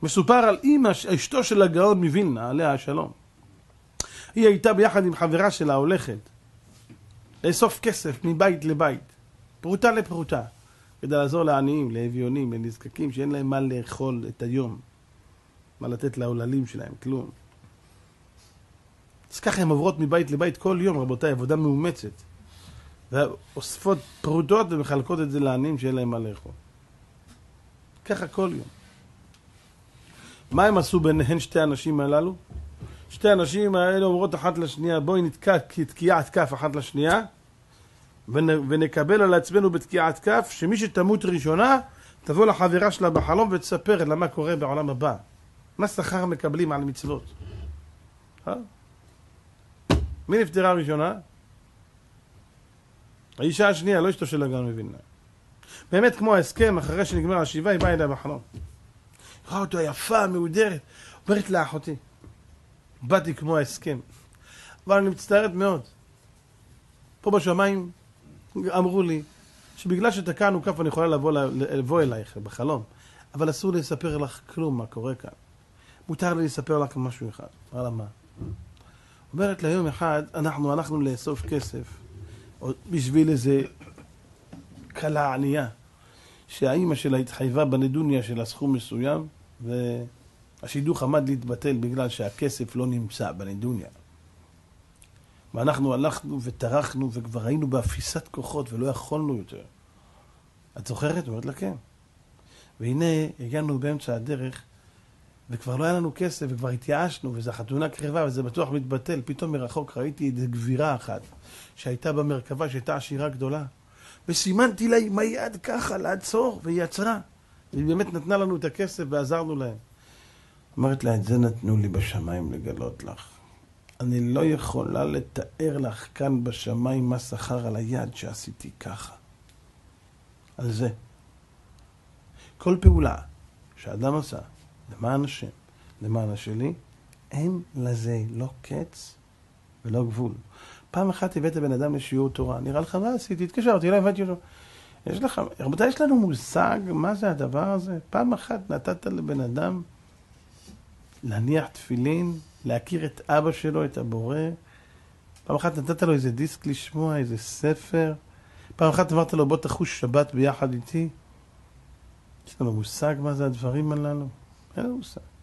מסופר על אמא, אשתו של הגאון מווילנה, עליה השלום. היא הייתה ביחד עם חברה שלה הולכת לאסוף כסף מבית לבית, פרוטה לפרוטה, כדי לעזור לעניים, לאביונים, לנזקקים, שאין להם מה לאכול את היום, מה לתת לעוללים שלהם, כלום. אז ככה הן עוברות מבית לבית כל יום, רבותיי, עבודה מאומצת. ואוספות פרוטות ומחלקות את זה לעניים שאין להם מה לאכול. ככה כל יום. מה הם עשו ביניהן שתי הנשים הללו? שתי הנשים האלה אומרות אחת לשנייה, בואי נתקע תקיעת כף אחת לשנייה, ונקבל על עצמנו בתקיעת כף, שמי שתמות ראשונה, תבוא לחברה שלה בחלום ותספר לה מה קורה בעולם הבא. מה שכר מקבלים על מצוות? מי נפטרה ראשונה? האישה השנייה, לא אשתו של הגאון מווילנה. באמת כמו ההסכם, אחרי שנגמר השבעה, היא באה אליה בחלום. ראה אותו יפה, מהודרת. אומרת לה, אחותי, באתי כמו ההסכם. אבל אני מצטערת מאוד. פה בשמיים אמרו לי, שבגלל שתקענו כף אני יכולה לבוא אלייך בחלום, אבל אסור לי לספר לך כלום מה קורה כאן. מותר לי לספר לך משהו אחד. אמרה מה? אומרת לה, יום אחד אנחנו הלכנו לאסוף כסף, בשביל איזה קלה ענייה, שהאימא שלה התחייבה בנדוניה של הסכום מסוים, והשידוך עמד להתבטל בגלל שהכסף לא נמצא בנדוניה. ואנחנו הלכנו וטרחנו וכבר היינו באפיסת כוחות ולא יכולנו יותר. את זוכרת? אומרת לה כן. והנה הגענו באמצע הדרך וכבר לא היה לנו כסף וכבר התייאשנו וזו חתונה קרבה וזה בטוח מתבטל. פתאום מרחוק ראיתי איזו גבירה אחת שהייתה במרכבה, שהייתה עשירה גדולה. וסימנתי לה עם היד ככה לעצור והיא עצרה. והיא באמת נתנה לנו את הכסף ועזרנו להם. אמרת לה, את זה נתנו לי בשמיים לגלות לך. אני לא יכולה לתאר לך כאן בשמיים מה שכר על היד שעשיתי ככה. על זה. כל פעולה שאדם עשה למען השם, למען השלי, אין לזה לא קץ ולא גבול. פעם אחת הבאת בן אדם לשיעור תורה, נראה לך מה עשיתי? התקשרתי, לא הבאתי אותו. רבותיי, יש לנו מושג מה זה הדבר הזה? פעם אחת נתת לבן אדם להניח תפילין, להכיר את אבא שלו, את הבורא. פעם אחת נתת לו איזה דיסק לשמוע, איזה ספר. פעם אחת אמרת לו, בוא תחוש שבת ביחד איתי. יש לנו מושג מה זה הדברים הללו? אין לנו מושג.